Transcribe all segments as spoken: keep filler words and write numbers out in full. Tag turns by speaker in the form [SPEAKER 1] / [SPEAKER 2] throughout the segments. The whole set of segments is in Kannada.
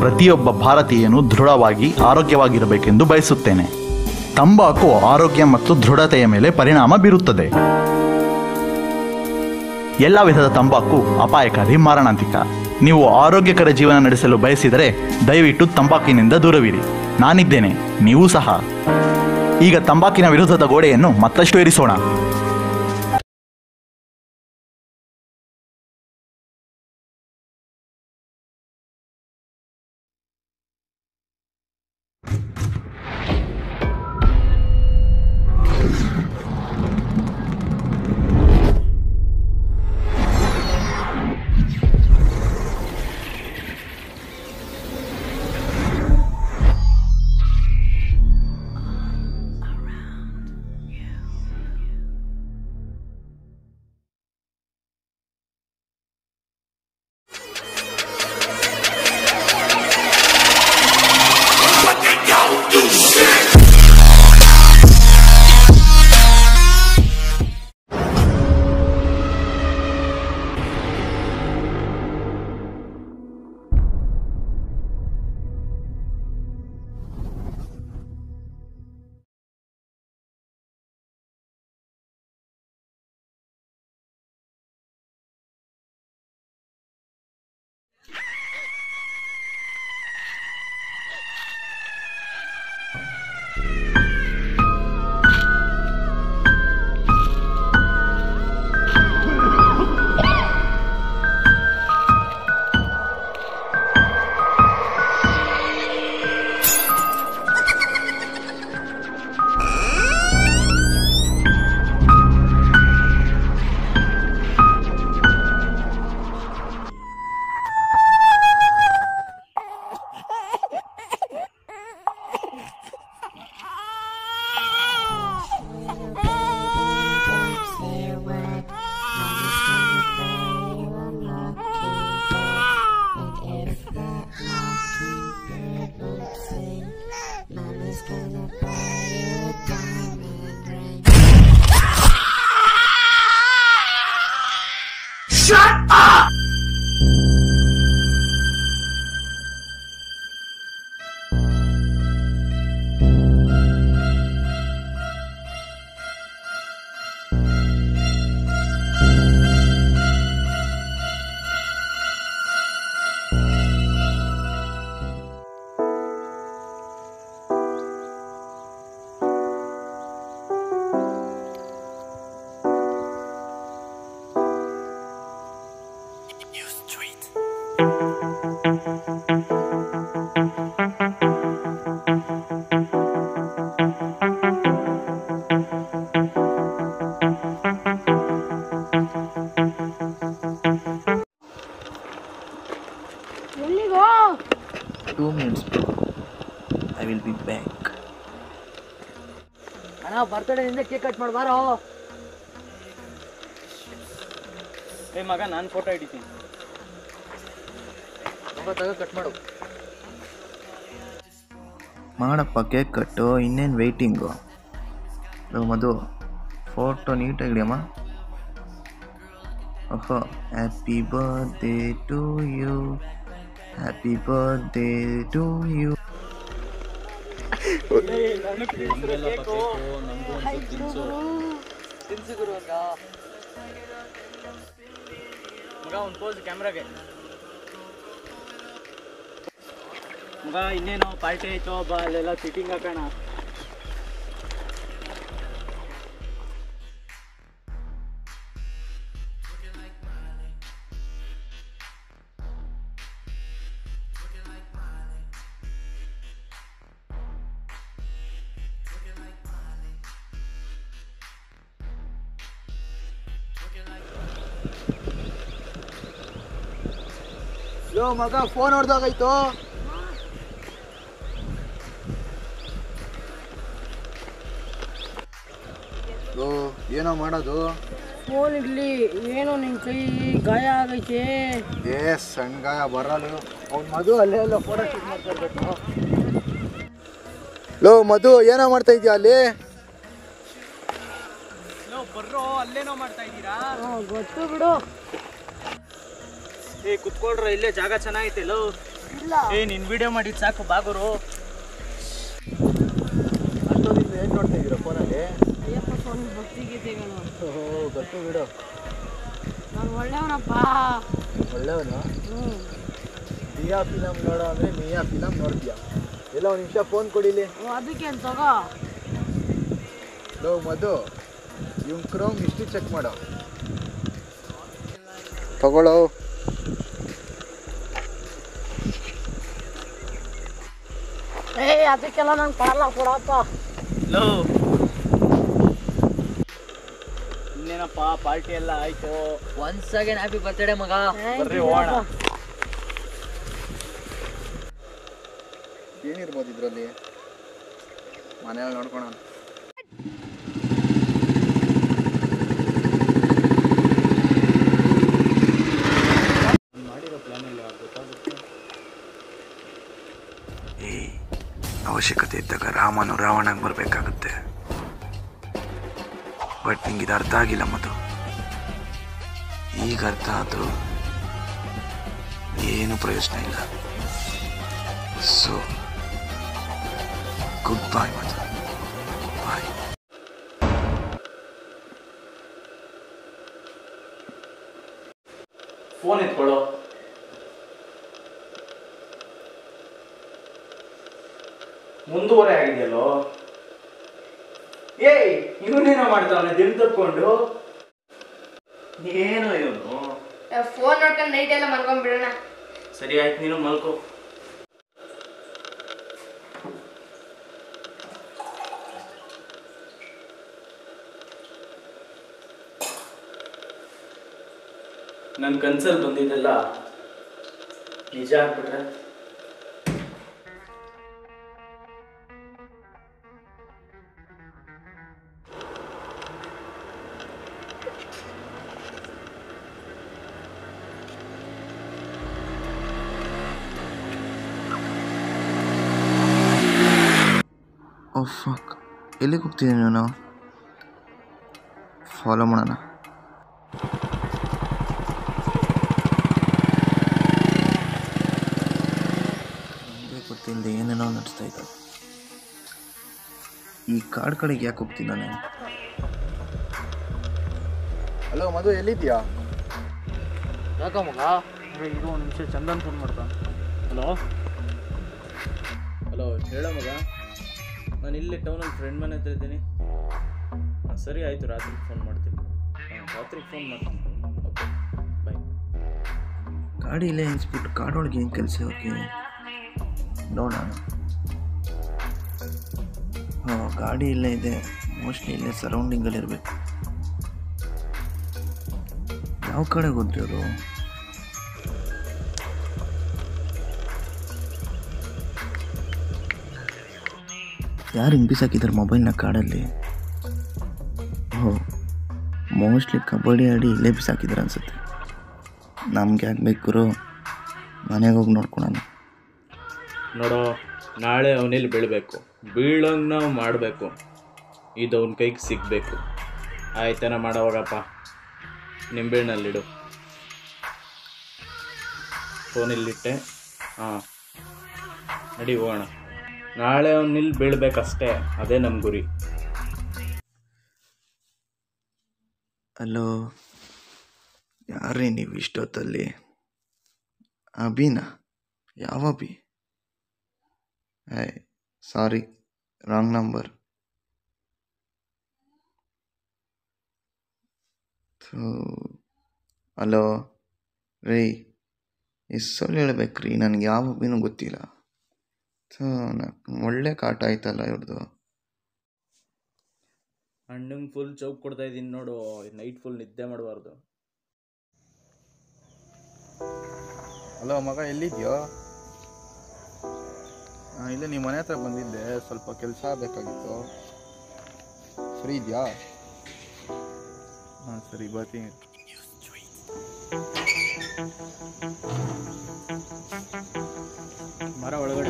[SPEAKER 1] ಪ್ರತಿಯೊಬ್ಬ ಭಾರತೀಯನು ದೃಢವಾಗಿ ಆರೋಗ್ಯವಾಗಿರಬೇಕೆಂದು ಬಯಸುತ್ತೇನೆ. ತಂಬಾಕು ಆರೋಗ್ಯ ಮತ್ತು ದೃಢತೆಯ ಮೇಲೆ ಪರಿಣಾಮ ಬೀರುತ್ತದೆ. ಎಲ್ಲ ವಿಧದ ತಂಬಾಕು ಅಪಾಯಕಾರಿ, ಮಾರಣಾಂತಿಕ. ನೀವು ಆರೋಗ್ಯಕರ ಜೀವನ ನಡೆಸಲು ಬಯಸಿದರೆ ದಯವಿಟ್ಟು ತಂಬಾಕಿನಿಂದ ದೂರವಿರಿ. ನಾನಿದ್ದೇನೆ, ನೀವು ಸಹ. ಈಗ ತಂಬಾಕಿನ ವಿರುದ್ಧದ ಗೋಡೆಯನ್ನು ಮತ್ತಷ್ಟು ಏರಿಸೋಣ.
[SPEAKER 2] Two minutes, bro. I will be back.
[SPEAKER 3] ಅಣ್ಣ ಬರ್ತಡೇ ಇಂದ ಕೇಕ್ ಕಟ್ ಮಾಡಿ ಬಾರೋ. ಏ ಮಗ, ನಾನು ಫೋಟೋ ಹಿಡಿತೀನಿ. ಮಗ ತಗ ಕಟ್ ಮಾಡು.
[SPEAKER 2] ಮಾಡಪ್ಪ ಕೇಕ್ ಕಟ್ಟು, ಇನ್ನೇನು ವೆಯ್ಟಿಂಗು. ಮಧು ಫೋಟೋ ನೀಟಾಗಿ ಹಿಡಿಯಮ್ಮ. ಓಹೋ, happy birthday to you, happy birthday to you.
[SPEAKER 3] ಮಗ ಒಂದು ಪೋಸ್ ಕ್ಯಾಮ್ರಾಗೆ. ಮಗ ಇನ್ನೇನು ಪಾರ್ಟಿ ಆಯ್ತು, ಬಾ ಅಲ್ಲೆಲ್ಲ ಸಿಟ್ಟಿಂಗ್ ಹಾಕೋಣ.
[SPEAKER 2] ಯೋ ಮಗ, ಫೋನ್ ಹೊಡೆದಾಗಾಯ್ತು. ಯೋ ಏನೋ ಮಾಡೋದು?
[SPEAKER 4] ಫೋನ್ ಇಡ್ಲಿ. ಏನೋ ನಿನ್ ಕೈ ಗಾಯ ಆಗೈತೆ.
[SPEAKER 2] ಏ ಸಣ್ಣ ಗಾಯ ಬರಲ್ಲ. ಅವ್ನು ಮಧು ಅಲ್ಲೇ ಎಲ್ಲ ಫೋಟೋ ಶೂಟ್ ಮಾಡ್ತಾ ಇರ್ಬೇಕು. ಲೋ ಮಧು, ಏನೋ ಮಾಡ್ತಾ ಇದೀಯ ಅಲ್ಲಿ?
[SPEAKER 3] ಲೋ ಬರ್ರೋ, ಅಲ್ಲೇನೋ ಮಾಡ್ತಾ ಇದ್ದೀರಾ?
[SPEAKER 4] ಗೊತ್ತು ಬಿಡು.
[SPEAKER 3] ಏ ಕುತ್ಕೊಳ್ರ, ಇಲ್ಲೇ ಜಾಗ ಚೆನ್ನಾಗೈತೆ. ಲೋ
[SPEAKER 4] ಇಲ್ಲ
[SPEAKER 3] ಏ ನಿನ್ ವಿಡಿಯೋ ಮಾಡಿದ್ ಸಾಕು ಬಾಗುರು.
[SPEAKER 2] ಅಷ್ಟೊಂದಿಂದ ಏನು ನೋಡ್ತಾ ಇದ್ದೀರಾ ಫೋನಲ್ಲಿ?
[SPEAKER 4] ಅಯ್ಯಪ್ಪ ಸ್ವಾಮಿ ಭಕ್ತಿ ಗೀತೆಗಳು.
[SPEAKER 2] ಓಹೋ ಗೊತ್ತು ಬಿಡು.
[SPEAKER 4] ನಾನು ಒಳ್ಳೆಯವನಪ್ಪ.
[SPEAKER 2] ಒಳ್ಳೆಯವನು.
[SPEAKER 4] ಹ್ಞೂ
[SPEAKER 2] ದಿಯಾ ಫಿಲಮ್ ನೋಡೋ ಅಂದರೆ ನೀಯಾ ಫಿಲಮ್ ನೋಡ್ತೀಯಾ? ಎಲ್ಲ ಒಂದು ನಿಮಿಷ ಫೋನ್ ಕೊಡಿಲಿ.
[SPEAKER 4] ಅದಕ್ಕೆ ತಗೋ.
[SPEAKER 2] ಲೋ ಮಧು, ಇವ್ನ ಕ್ರೋಮ್ ಹಿಸ್ಟ್ರಿ ಚೆಕ್ ಮಾಡೋ. ತಗೊಳ್ಳೋ.
[SPEAKER 4] ಏ ಅದಕ್ಕೆಲ್ಲ ನಂಗೆ ಕೊಡಲ್ಲ ಕೊಡಪ್ಪ.
[SPEAKER 3] ಲೋ ಇನ್ನೇನಪ್ಪ ಪಾರ್ಟಿ ಎಲ್ಲ ಆಯ್ತು. ಒನ್ಸ್ ಅಗೇನ್ ಹ್ಯಾಪಿ ಬರ್ತ್ಡೇ ಮಗ. ಬರ್ರಿ ಹೋಗೋಣ.
[SPEAKER 2] ಏನಿರ್ಬೋದು ಇದರಲ್ಲಿ? ಮನೆಯಲ್ಲಿ ನೋಡ್ಕೊಳ.
[SPEAKER 3] ಮಾಡಿರೋ ಪ್ಲಾನ್ ಎಲ್ಲ ಗೊತ್ತಾಗುತ್ತೆ.
[SPEAKER 5] ಈ ಅವಶ್ಯಕತೆ ಇದ್ದಾಗ ರಾಮನು ರಾವಣಾಗಿ ಬರಬೇಕಾಗುತ್ತೆ. ಬಟ್ ನಿಂಗೆ ಇದು ಅರ್ಥ ಆಗಿಲ್ಲ ಮಧು. ಈಗ ಅರ್ಥ ಆದರೂ ಏನು ಪ್ರಯೋಜನ ಇಲ್ಲ. So good bye Madhu, bye.
[SPEAKER 3] Phone ಎತ್ಕೊಳ್ಳೋ. ಮುಂದುವರೆ ಆಗಿದೆಯಲ್ಲೋ. ಏಯ್ ಇವನೇನೋ ಮಾಡ್ತಾವನೆ ದಿನ ತಪ್ಕೊಂಡು. ಏನೋ ಇವನು.
[SPEAKER 4] ಫೋನ್ ನೋಡ್ಕೊಂಡು ನೈಟ್ ಎಲ್ಲ ಮಲ್ಕೊಂಡ್ಬಿಡೋಣ.
[SPEAKER 3] ಸರಿ ಆಯ್ತು, ನೀನು ಮಲ್ಕೋ. ನನ್ನ ಕನ್ಸಲ್ಲಿ ಬಂದಿದ್ದೆಲ್ಲ ನಿಜ ಆಗ್ಬಿಟ್ರೆ
[SPEAKER 5] ಓ ಫಕ್, ಎಲ್ಲಿಗೆ ಹೋಗ್ತಿದ್ದೀನಿ ನಾನು? ಫಾಲೋ ಮಾಡೋಣ. ನನಗೆ ಗೊತ್ತಿಲ್ಲದೆ ಏನೇನೋ ನಡೆಸ್ತಾ ಇದ್ದಾರೆ. ಈ ಕಾಡು ಕಡೆಗೆ ಯಾಕೆ ಹೋಗ್ತೀನಿ ನಾನು?
[SPEAKER 2] ಹಲೋ ಮಧು, ಎಲ್ಲಿದ್ಯಾ?
[SPEAKER 3] ಯಾಕ ಮಗ? ಇದು ಒಂದು ನಿಮಿಷ ಚಂದನ್ ಫೋನ್ ಮಾಡ್ತಾನೆ. ಹಲೋ ಹಲೋ ಹೇಳೋ ಮಗ. ನಾನು ಇಲ್ಲೇ ಟೌನಲ್ಲಿ ಫ್ರೆಂಡ್ ಮನೆ ಹತ್ರ ಇದ್ದೀನಿ. ಹಾಂ ಸರಿ ಆಯಿತು, ರಾತ್ರಿಗೆ ಫೋನ್ ಮಾಡ್ತೀನಿ. ಹಾಂ ರಾತ್ರಿಗೆ ಫೋನ್ ಮಾಡ್ತೀನಿ. Okay bye.
[SPEAKER 5] ಗಾಡಿ ಇಲ್ಲೇ ನಿಲ್ಲಿಸ್ಬಿಟ್ಟು ಕಾಡೊಳಗೆ ಏನು ಕೆಲಸ ಹೋಗಿ ನೋಡೋಣ. ಹಾಂ ಗಾಡಿ ಇಲ್ಲೇ ಇದೆ. ಮೋಸ್ಟ್ಲಿ ಇಲ್ಲೇ ಸರೌಂಡಿಂಗಲ್ಲಿ ಇರಬೇಕು. ಯಾವ ಕಡೆಗೆ ಹೋದ್ರಿ ಅವರು? ಯಾರು ಹಿಂಗೆ ಬಿಸಾಕಿದ್ದಾರೆ ಮೊಬೈಲ್ನ ಕಾಡಲ್ಲಿ? ಓಹೋ, ಮೋಸ್ಟ್ಲಿ ಕಬಡ್ಡಿ ಆಡಿ ಇಲ್ಲೇ ಬಿಸಾಕಿದ್ದಾರೆ ಅನ್ಸುತ್ತೆ. ನಮ್ಗೆ ಆಗಬೇಕು, ಮನೆಗೆ ಹೋಗಿ ನೋಡ್ಕೊಳೋಣ.
[SPEAKER 3] ನೋಡೋ, ನಾಳೆ ಅವನಲ್ಲಿ ಬೀಳಬೇಕು. ಬೀಳಂಗೆ ನಾವು ಮಾಡಬೇಕು. ಇದು ಅವನ ಕೈಗೆ ಸಿಗಬೇಕು. ಆಯ್ತೇನ ಮಾಡೋವಾಗಪ್ಪ. ನಿಂಬೆಹಣ್ಣಲ್ಲಿಡು. ಫೋನಿಲ್ಲಿಟ್ಟೆ. ಹಾಂ ನಡಿ ಹೋಗೋಣ. ನಾಳೆ ಅವನಿಲ್ಲಿ ಬೀಳ್ಬೇಕಷ್ಟೇ, ಅದೇ ನಮ್ಮ ಗುರಿ.
[SPEAKER 5] ಹಲೋ, ಯಾರೇ ನೀವು ಇಷ್ಟೊತ್ತಲ್ಲಿ? ಅಭಿನಾ? ಯಾವ ಅಭಿ? ಏಯ್ ಸಾರಿ, ರಾಂಗ್ ನಂಬರ್. ಹಲೋ ರೀ, ಎಷ್ಟು ಹೇಳ್ಬೇಕ್ರಿ, ನನಗೆ ಯಾವ ಅಭಿನೂ ಗೊತ್ತಿಲ್ಲ. ಥೂ, ಒಳ್ಳೆ ಕಾಟ ಆಯ್ತಲ್ಲ ಇವ್ರದ್ದು.
[SPEAKER 3] ಹಣ್ಣಂಗೆ ಫುಲ್ ಚೌಕ್ ಕೊಡ್ತಾ ಇದ್ದೀನಿ ನೋಡು. ನೈಟ್ ಫುಲ್ ನಿದ್ದೆ ಮಾಡಬಾರ್ದು.
[SPEAKER 2] ಹಲೋ ಮಗ, ಎಲ್ಲಿದ್ಯೋ? ಹಾಂ ಇಲ್ಲೇ ನಿಮ್ಮ ಮನೆ ಹತ್ರ ಬಂದಿದ್ದೆ. ಸ್ವಲ್ಪ ಕೆಲಸ ಬೇಕಾಗಿತ್ತು. ಫ್ರೀ ಇದೆಯಾ? ಹಾಂ ಸರಿ, ಬರ್ತೀನಿ.
[SPEAKER 3] ಮರ ಒಳಗಡೆ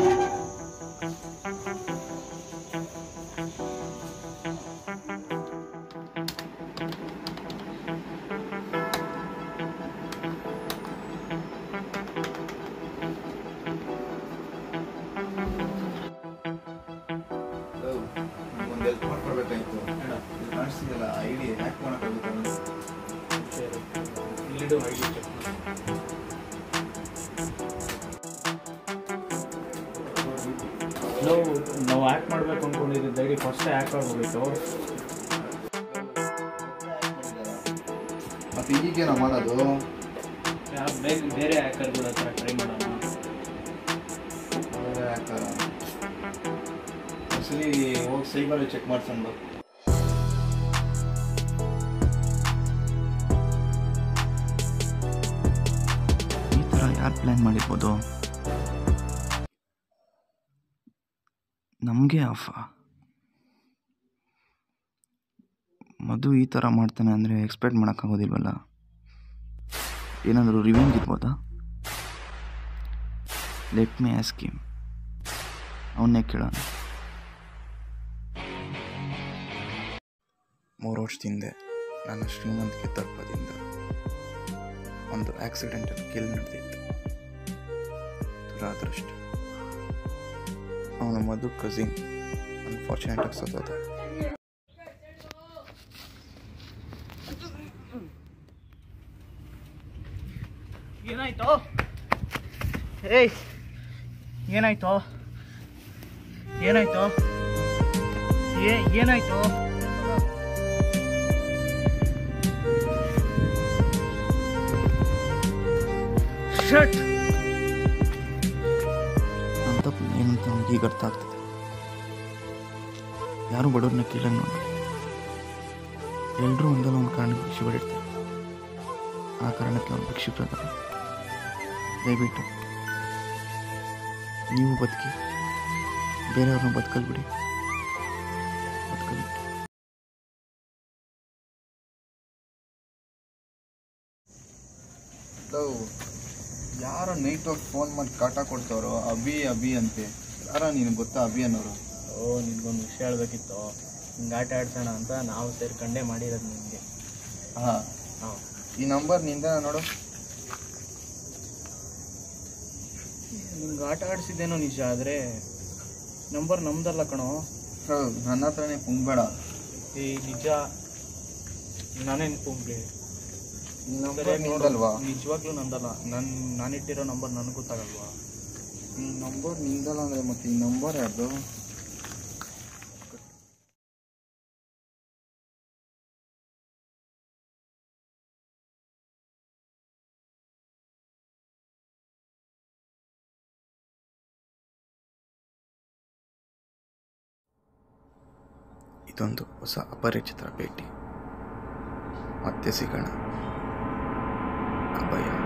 [SPEAKER 2] ಐಡಿ ಹ್ಯಾಕ್ ಮಾಡೋಕ್ಕಾಗುತ್ತೆ.
[SPEAKER 3] ಇಲ್ಲಿಡು ಐ ಡಿ ಚೆಕ್ ನಾವು ನಾವು ಹ್ಯಾಕ್ ಮಾಡಬೇಕು ಅಂದ್ಕೊಂಡಿದ್ದು ಐ ಡಿ ಫಸ್ಟೇ ಹ್ಯಾಕ್ ಆಗೋಗಿತ್ತು.
[SPEAKER 2] ಮತ್ತು ಈಗೇನೋ ಮಾಡೋದು?
[SPEAKER 3] ಬೇರೆ ಬೇರೆ ಹ್ಯಾಕರ್ಗಳ ಹತ್ರ ಟ್ರೈ ಮಾಡೋಣ.
[SPEAKER 2] ಬೇರೆ ಹ್ಯಾಕರ್ ಸರಿ, ಹೋಗಿ ಸೈಬರಲ್ಲಿ ಚೆಕ್ ಮಾಡ್ಸೋಣ.
[SPEAKER 5] ಈ ಥರ ಯಾರು ಪ್ಲ್ಯಾನ್ ಮಾಡಿರ್ಬೋದು? ನಮಗೆ ಆಫ. ಮಧು ಈ ಥರ ಮಾಡ್ತಾನೆ ಅಂದರೆ ಎಕ್ಸ್ಪೆಕ್ಟ್ ಮಾಡೋಕ್ಕಾಗೋದಿಲ್ವಲ್ಲ. ಏನಾದರೂ ರಿವೆಂಜ್ ಇರ್ಬೋದಾ? Let me ask him. ಅವನ್ನೇ ಕೇಳೋಣ. ಮೂರು ವರ್ಷದಿಂದ ನನ್ನ ಶ್ರೀಮಂತಿಕೆ ತಲುಪದಿಂದ ಒಂದು ಆಕ್ಸಿಡೆಂಟಲ್ ಕಿಲ್ ನಡೆದಿತ್ತು. ದುರಾದೃಷ್ಟ. ಅವನ ಮಧು ಕಸಿನ್ ಅನ್ಫಾರ್ಚುನೇಟಾಗಿ ಸತ್ತೋದ.
[SPEAKER 4] ಏನಾಯ್ತು? ಏಯ್, ಏನಾಯ್ತು? ಏನಾಯ್ತು? ಏ ಏನಾಯ್ತು? ಶಟ್.
[SPEAKER 5] ನನ್ನ ತಪ್ಪು ಏನಂತ ಅವ್ನಿಗೆ ಈಗ ಅರ್ಥ ಆಗ್ತದೆ. ಯಾರು ಬಡವ್ರನ್ನ ಕೀಳಂಗೆ ನೋಡಿ. ಎಲ್ಲರೂ ಒಂದಲ್ಲ ಒಂದು ಕಾರಣಕ್ಕೆ ಭಿಕ್ಷೆ ಬೇಡಿರ್ತಾರೆ. ಆ ಕಾರಣಕ್ಕೆ ಅವ್ನು ಭಿಕ್ಷೆ ಪ್ರಕಾರ. ದಯವಿಟ್ಟು ನೀವು ಬದುಕಿ, ಬೇರೆಯವ್ರನ್ನ ಬದುಕಲ್ ಬಿಡಿ. ಬದುಕಲ್ ಬಿಡಿ.
[SPEAKER 2] ಯಾರೋ ನೈಟ್ ಹೋಗಿ ಫೋನ್ ಮಾಡಿ ಕಾಟ ಕೊಡ್ತಾರೋ, ಅಭಿ ಅಭಿ ಅಂತೆ. ಯಾರ ನಿನಗೆ ಗೊತ್ತಾ ಅಭಿ ಅನ್ನೋರು?
[SPEAKER 3] ಓ, ನಿನ್ಗೊಂದು ವಿಷಯ ಹೇಳ್ಬೇಕಿತ್ತು. ಹಿಂಗೆ ಆಟ ಆಡ್ಸೋಣ ಅಂತ ನಾವು ಸೇರ್ಕಂಡೇ ಮಾಡಿರೋದು ನಿಮಗೆ.
[SPEAKER 2] ಹಾಂ
[SPEAKER 3] ಹಾಂ,
[SPEAKER 2] ಈ ನಂಬರ್ ನಿಂದ ನೋಡು.
[SPEAKER 3] ನಿಮ್ಗೆ ಆಟ ಆಡಿಸಿದ್ದೇನೋ ನಿಜ, ಆದರೆ ನಂಬರ್ ನಮ್ದಲ್ಲ ಕಣೋ.
[SPEAKER 2] ಹೌದು, ನನ್ನ ಹತ್ರನೇ ಕುಂಬೇಡ.
[SPEAKER 3] ಈ ನಿಜ ನಾನೇನು ಪುಂಬ್ಲಿ.
[SPEAKER 2] ಈ ನಂಬರ್ ನಿಂದಲ್ವಾ?
[SPEAKER 3] ನಿಜವಾಗ್ಲೂ ನಂದಲ್ಲ. ನನ್ನ ನಾನಿಟ್ಟಿರೋ ನಂಬರ್ ನನಗೆ ಗೊತ್ತಾಗಲ್ವಾ?
[SPEAKER 2] ಈ ನಂಬರ್ ನಿಂದಲ್ಲ ಅಂದರೆ ಮತ್ತೆ ಈ ನಂಬರ್ ಯಾರ್ದು?
[SPEAKER 5] ಇದೊಂದು ಹೊಸ ಅಪರಿಚಿತರ ಭೇಟಿ. ಮತ್ತೆ ಸಿಗೋಣ. ಅಭಯ.